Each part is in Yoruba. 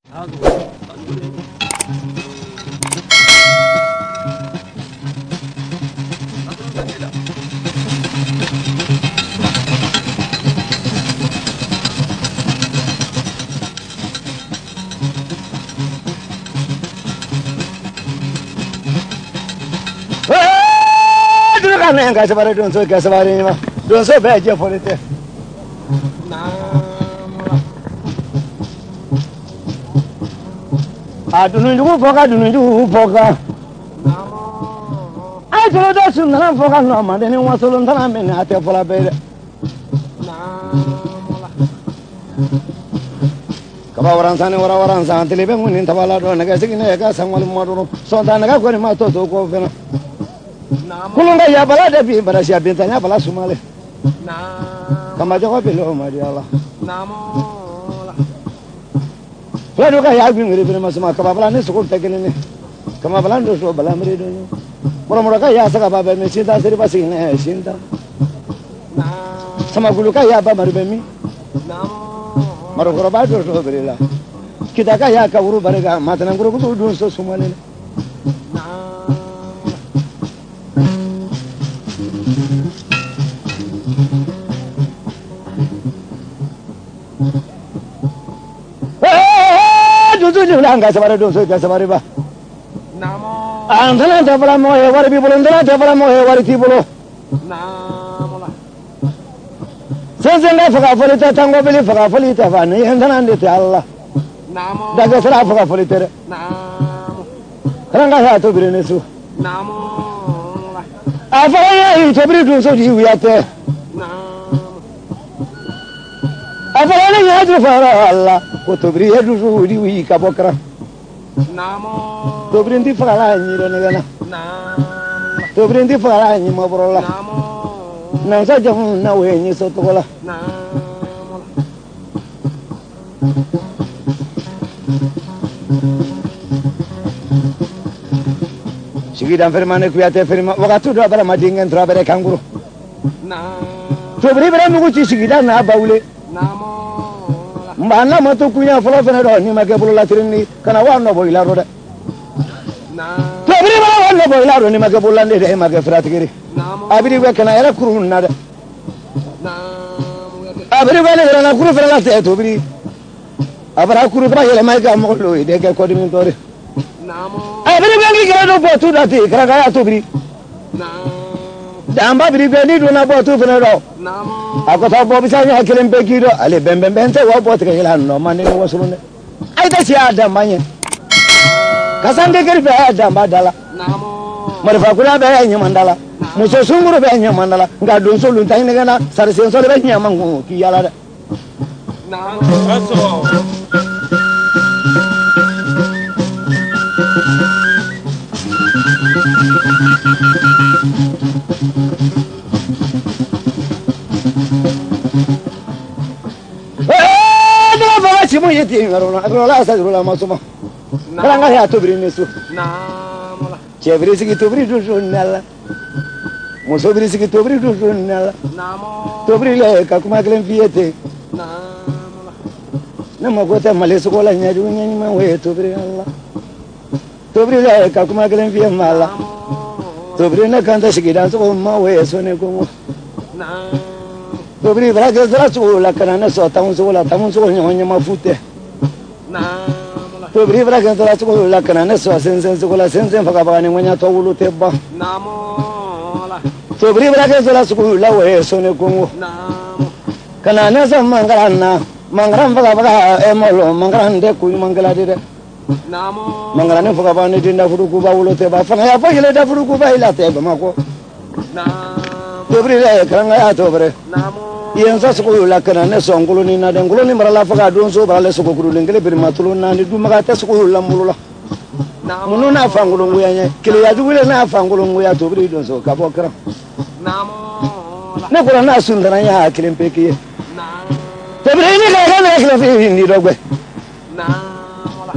Nanga sabare don't so gasabare ma don't so bad je for it adunu boga dunu boga ai jolo da sunna boga no ma deni wa solo ntana me na te fola bere kaba waran san telebe mun tabala do naga sigine ga sanwal modoro so da naga ko ma to ko fena kulunga ya bala de bi bara sia bintanya bala sumale kama jago pelo mari Allah Lalu kaya aku ngiri beri masuk kaba bala ni sukul tegene ni kama bala ndo so bala meri do mura kaya saka baba me cinta seri pasi ne cinta sama gulu kaya ba mari bemi maru ko ba do so beri la kita kaya ka uru barega matana guru ko do so sumale Langa sabare do so sabare ba namo andana tabala mo e wari bibulo andana tabala mo e wari tibulo namo senzenga faga folita tango beli faga folita fa ni andana ndete Allah namo daga sara faga folita namo ranga ha to birene su namo afaya i Tobri do so di wiate namo afaya ni hadu fara Allah ko Tobri hedu so di wi ka bokra namo Tobri ndi fara ni do ne gana namo Tobri ndi fara ni mo borola namo na sa jam na we ni so to la namo sigida fermane kuyate ferma wakatu do bara madingen tra bere kanguru namo Tobri bere mu ci sigida na bawle namo mbana mato kunya folo fene do ni mage bulu latrini kana wanno boy la roda Tobri bala wanno boy la ro ni mage bulu lande de mage fratigiri abiri we kana era kurun nada abiri we le na kuru fere la te Tobri abara kuru ba yele mage amolo de ke ko dimi tore abiri we ngi gara do botu dati kara ga Tobri damba biri be ni do na botu fene do ako ta bo bisanya kilen be gido ale bembe te wa botu ke ila no mani wo sulune ai ta si adam manye kasande gari be adam badala marfa kula be nya mandala muso sunguru be nya mandala nga don solun tan ne gana sar sen so be nya mangu ki yala da Simu yeti ngarola sa rola masuma karanga ya Tobri nesu namola chevri sigi Tobri do nala muso bri sigi Tobri do nala namo Tobri le ka kuma klen fiete namola namo gota male sokola nyadu nyani ma we Tobri Allah Tobri le ka kuma klen fiete mala Tobri na kanta sigi dan so ma we sone ko namo Tobri braga zara la kana so tamun so nyonya mafute namo Tobri braga zara la kana so sensen so la sensen faga bani ngonya to wulu tebba namo la Tobri braga zara la we so ne kongo namo kana so mangaran faga emolo mangaran de ku mangala de namo mangaran faga bani dinda furu ku ba wulu tebba faga ya fa ile da furu ku ba ila tebba mako namo Tobri le kana ya Tobri namo yensa suko la kana ne songolo ni na dengolo ni marala faga don so bala suko kuru lengele bir matulo na ni duma ga ta suko la mulula munu na fangolo nguyanya kile ya duwile na fangolo nguya Tobri don so ka bokra namo ne kula na sundana ya kilen peki Tobri ni ga na kilen fi ni dogwe namo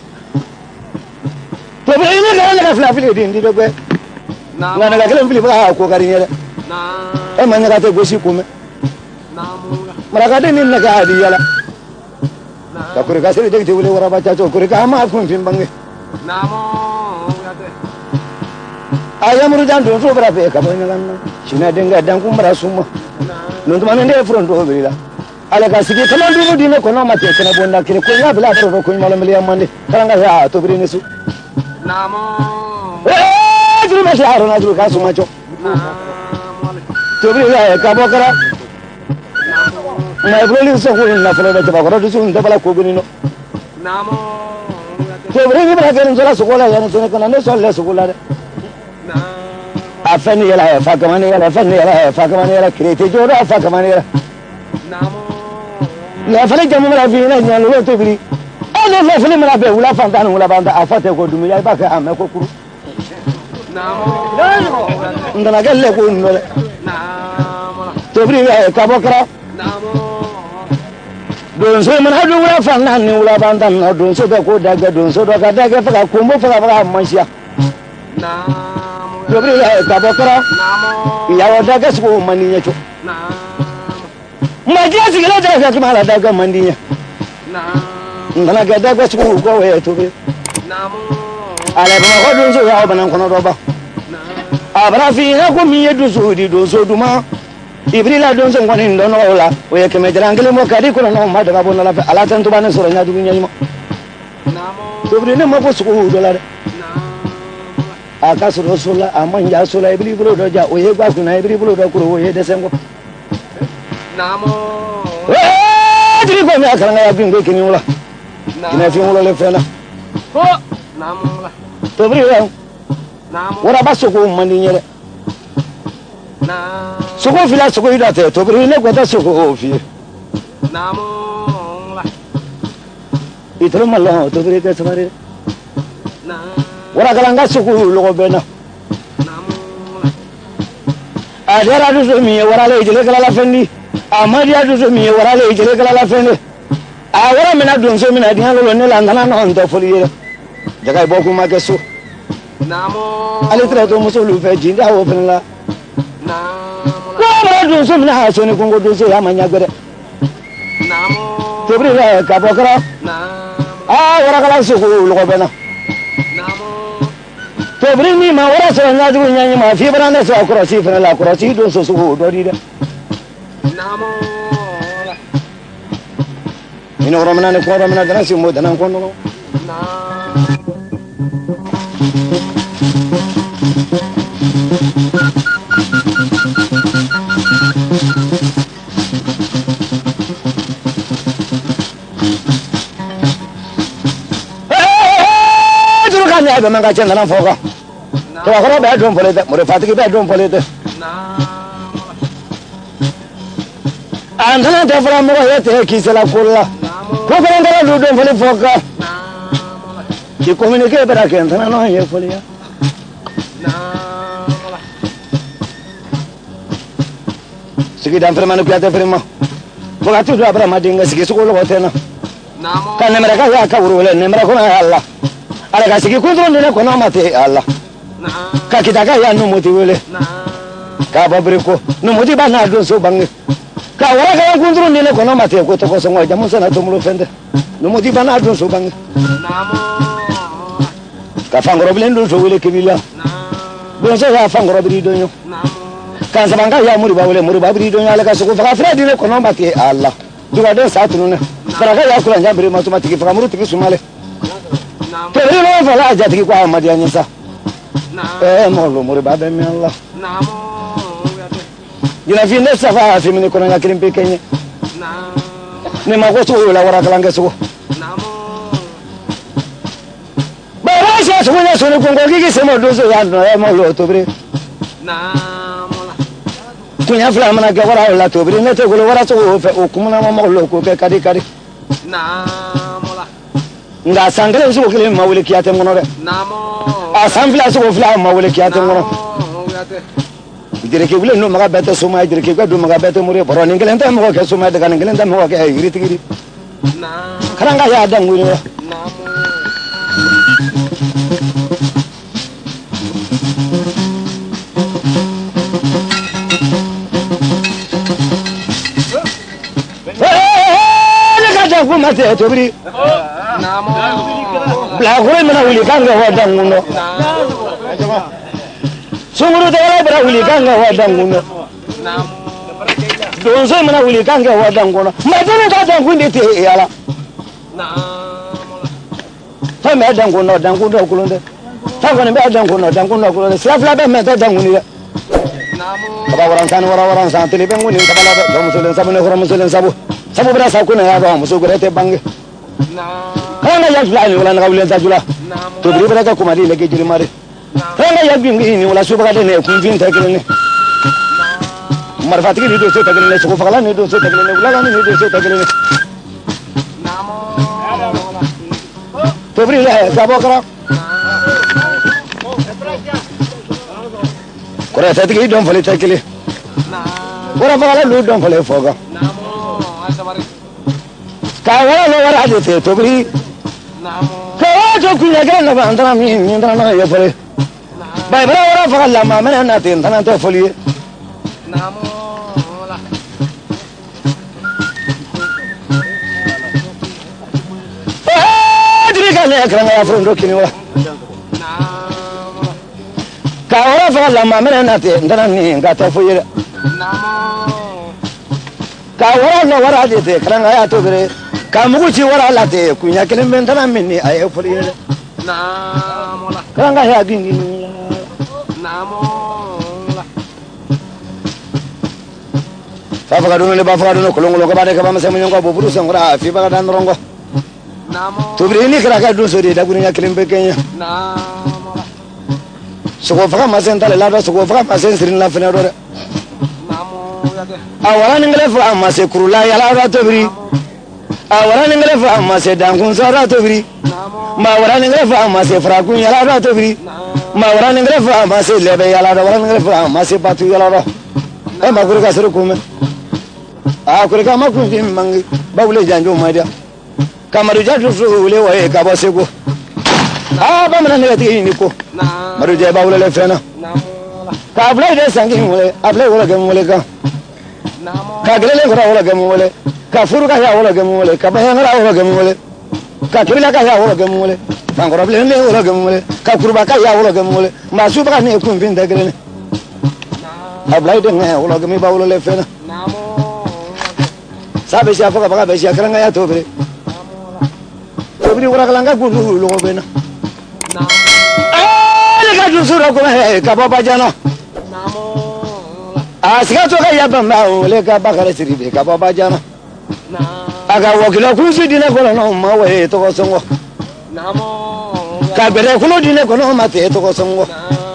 Tobri ni ga na fla fi di dogwe namo na ga kilen fi ba ko kari ne e manya ga te gosi kume Maragade ni naga adi yala Takuri kasih dek tiwuli wara baca cokuri kama pun timbangi. Ayam rujan dun so berapa kamu ini kan? Cina dengar dan kumbara semua. Nuntu mana dia front do beri lah. Ala kasih kita malu dulu di nak kena mati kena bonda kiri kunya bela front kunya malam beli amandi. Kalau enggak ya Tobri nesu. Jadi masih harus nak dulu kasih macam. Tobri ya kamu kera. Nah boleh sekolah nak follow baca bakar tu sudah bela kubini no. Tobri ni berapa orang solat sekolah yang tu nak kena solat sekolah. Afani ya fakamani ya afani ya fakamani ya kriti jora fakamani ya. La fale jamu mala fina nyalo lo Tobri. Ana la fale mala be wala fanta wala banda afate ko dumi ya baka ame ko kuru. Ndana galle ko no. Tobri ya kabokra. Don so man hadu wala fanta ni wala banda no don so be ko daga don so do ka daga fa ko mbo fa fa mansia. Tobri ya kabokra. Ya wada ga su mani nyacho. Magia sigala daga kemana daga mandinya. Ndana ga daga su ko we Tobri. Ala ba ko don so ya ba nan kono do ba. Abra fi na ko mi yedu so di do so duma. Ibrila don so ngoni ndo no la. O ye keme jarangele mo kadi ko no ma daga bona la ala tan to ba ne so nya du nya mo. Tobri ne mo ko su ko do la. Aka su rasulullah amanya so la ibri bulo do ja o ye gba ku na ibri bulo do ko o ye de sengo. Jadi kau ni akan ngaya bingkai kini mula. Kini film mula lefena. Tobri yang. Orang basuh kau mandinya le. Suku fila suku hidup tu. Tobri ni kau tak suku fi. Itu malah Tobri tu semari. Orang kalau enggak suku logo bena. Ada radu sumi orang le jelek kalau fendi. Amadi adu so mi wara le jere kala la fene awara mena dun so mena dihan lo ne landana no on to foliye jaga boku ma kesu namo ali tra to musulu fe jinda wo fene la namo wara dun so mena so ne kongo dun so ya manya gere namo Tobri la ka bokra namo wara kala so ko lo ko bena namo Tobri ni ma wara so na du nya ma fi bana ne so akura si fene la akura si dun so so do di de ini orang mana ni orang mana dengan si muda nang kono. Juru kan ya memang kacang dalam foka. Kalau kalau bedroom boleh tak, boleh fatih bedroom boleh tak. Antara daftar mau ya teh kisah kulla. Kau kan antara duduk boleh foka. Di komunikasi berakhir antara no ya boleh ya. Segi daftar mana piada firma. Bukan tu dua berapa dinga segi sekolah hotel na. Kan mereka ya kabur boleh, mereka kena Allah. Ada kasih kontrol ni nak kena mati Allah. Kak kita kaya numuti boleh. Kak babriku numuti bana dun so bangi. Kawara kaya kontrol ni nak kena mati aku toko semua jamu sana tu mulu fende. Numuti bana dun so bangi. Kak fangro belen dun so boleh kibila. Dun so ya fangro beri donyo. Kan sebangka ya muri beri donyo ala kasuku fakafre di nak kena mati Allah. Juga ada satu nuna. Mereka ya kurang jam beri masuk mati fakamuru tiki sumale. Tapi lo fala aja tiki kuah madiannya sah. Malu muri babe mi Allah. Jika fitness safa fi mini kurang akirim pekenya. Ni mau kusu la wara kalangga suku. Bawa saya semuanya suruh kongkong gigi semua dosa yang malu Tobri. Punya flam mana ke wara la Tobri ni tu kalau wara suku hukum nama malu ku ke kari. Nggak sangkal suku kirim mau boleh kiatem ngono re. Asam flam suku flam mau boleh kiatem ngono. Jadi kita belum makan betul semua. Jadi kita belum makan betul muri. Baru ni kalian tak makan ke semua dengan kalian tak makan ke giri. Kerana kaya ada nguri. Ni kacang aku te Tobri la hore mana wuli kanga wadanguno sunguru de la bra wuli kanga wadanguno don so mana wuli kanga wadanguno ma dole ka dangunde te yala ta me danguno kulunde ta ko ne be danguno kulunde safla be me ta danguni Orang san telepon ni tabala musulen sabu ne hora musulen sabu berasa kuna ya ba musul gurete bange kana ya fulani wala ngawlen tajula Tobri beraka kumadi lege jiri mare kana ya bingi ni wala suba de ne kunvin takene marfati ni do so takene so fala ni do so takene wala ni do so takene Tobri ya sabo kara Kora tadi kita dong boleh cekili. Kora apa lu dong boleh foga. Kalau lu orang ada tu Tobri. Kalau tu punya kan apa antara ni antara mana ya boleh. Baik berapa orang foga lama mana nanti antara tu boleh. Jadi kalau kerana ya front kini wah. Kawara fa la mamena nate ndana ni ngata foyira kawara no wara de kranga ya Tobri kamugu ci wara la de kunya kelen mentana minni ay foyira namola kranga ya gingi namola fa fa do le ba fa do kolongo ko ba de ka ba masemu nyongo bo buru sangura fi ba dan rongo namo Tobri ni kranga do so de da kunya kelen be kenya namola Suko faka masen tale lada suko faka masen sirin la fena dore. Awara ningale fa mase kurula ya la Tobri. Awara ningale fa mase dangun sara Tobri. Ma awara ningale fa mase frakun ya la Tobri. Ma awara ningale fa mase lebe ya la awara ningale fa mase patu ya la. Ma kuri ka suru kume. Kuri ka makun fi mangi bawule janjo madia. Kamaru jaju su le wa e ka bosego. Ba mana ne ti ni ko maru je ba wala le fena ka blai de sangi mule ablai wala gam mule ka gele ko wala gam mule ka furu ka ya wala gam mule ka ba ngara wala gam mule ka kibila ka ya wala gam mule fa ngora ble ne wala gam mule ka kurba ka ya wala gam mule ma su ba ne ko bin da gele ne ablai de ne wala gam ba wala le fena sabe si afoka ba ba si akran ya Tobri wala kalanga ku lu lo bena Sura ko ka baba jana namo asika to ka yaba ma ole ka bakare Sidibé ka baba jana aga wakilo ku su dine ko no ma we to ko songo namo ka bere ku no dine ko no ma te to ko songo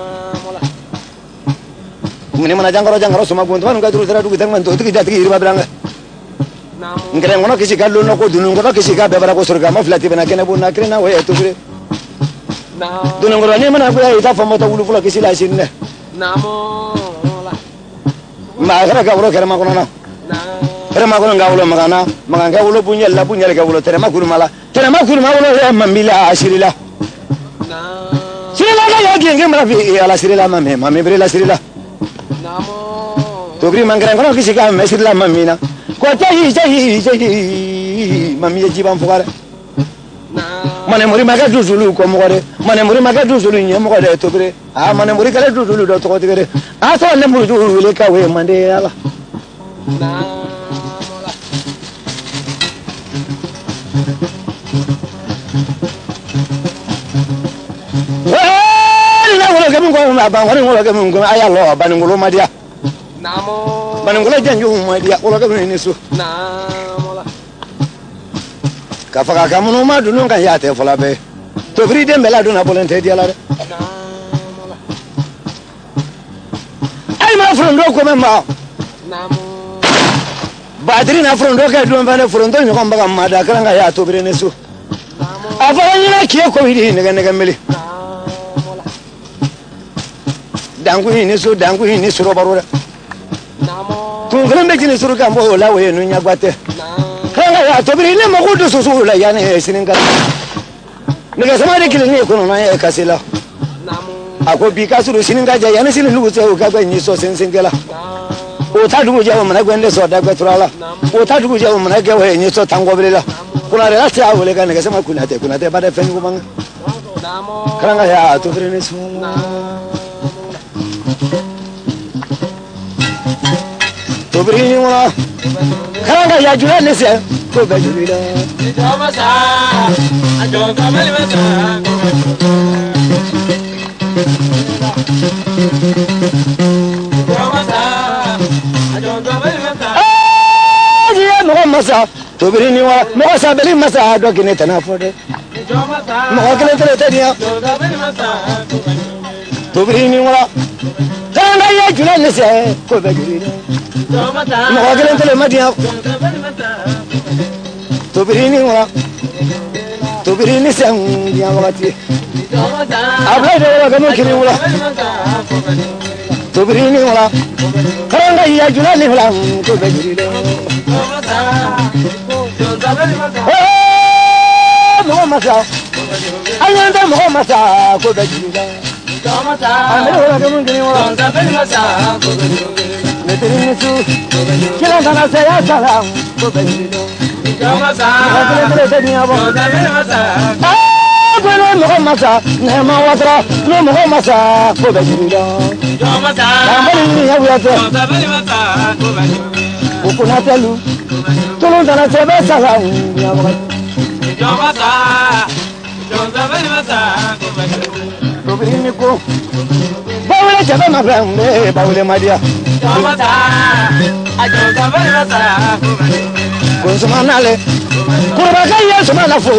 mune mana jangaro suma gonto man ga duru dara du gitan man to tigi jati irba branga namo ngere ngono kisi gallo no ko dunu ngono kisi ka bebara ko surga ma flati bena kene bu na krena we to gure Dunang korani mana aku ya ita famo ta wulu fula kisila sinne namo la ma kara ka wuro kere makono na kere makono ngawulo magana maganga wulo punya ga wulo tere makuru mala wulo ya mamila asirila sirila ga ya genge mara fi ala sirila mame brela sirila namo Tobri mangara kono kisika me sirila mamina ko tahi mami ji ban fugare mane muri maga duzulu ko mogore mane muri maga duzulu nye mogore Tobri mane muri kala duzulu do to tigere so ne muri duzulu ka we mande ala na wala gamu ko ma ba wala gamu ko ayalo banungulo madia namo banungulo janju madia wala gamu ni su namo la Kafaka kamuno ma dunu kan ya te fola be Tobri de mela duna bolente dia la ay ma frondo ko memma namo badri na frondo ka dun bana frondo ni ko mbaga ma da kan ya Tobri ne su namo afara ni na kiye ko hidi ne meli dangu ni su ro baro namo tun kan be ni su ro kan bo la we nu nya gwate ya Tobri ne mo kudu susu la ya ne sininga ne sama de kile ne ko no ya kasila namo ako bi kasuru sininga ja ya ne sinin lu so ka gwa ni so singela o ta dugu ja mo na gwende so da gwa turala o ta dugu ja mo na gwa ni so tango bela kuna rela tia wole kana ke sama kuna te bade fen ko bang karanga ya to brene so to brene wala karanga ya jula ne se ko be jula jama sa ajo kamel masa jama sa ajo kamel masa ya no masa to brene wala mo sa beli masa do kine tana fode mo kele tele tania to brene wala karanga ya jula ne se ko be jula mo kele tele madia Tobri wala Tobri sang dia wakati abla de wala kini wala Tobri wala karanga ya jula ni wala ko be juri mo masa ayanda mo masa ko be juri ame wala kini wala ko be juri meteri su kila kana se ya salam ko be juri Jamasa, no masa, nema watra, no masa, ko be jira. Jamasa, amani ya watra, masa, ko be jira. Ukuna telu, tulu dana sebe sala, ya wa. Jamasa, masa, ko be jira. To bini ko. Bawle jabe mabrambe, bawle madia. Jamasa, masa, ko be jira. Consumanale, Kuraka yes, Malafo.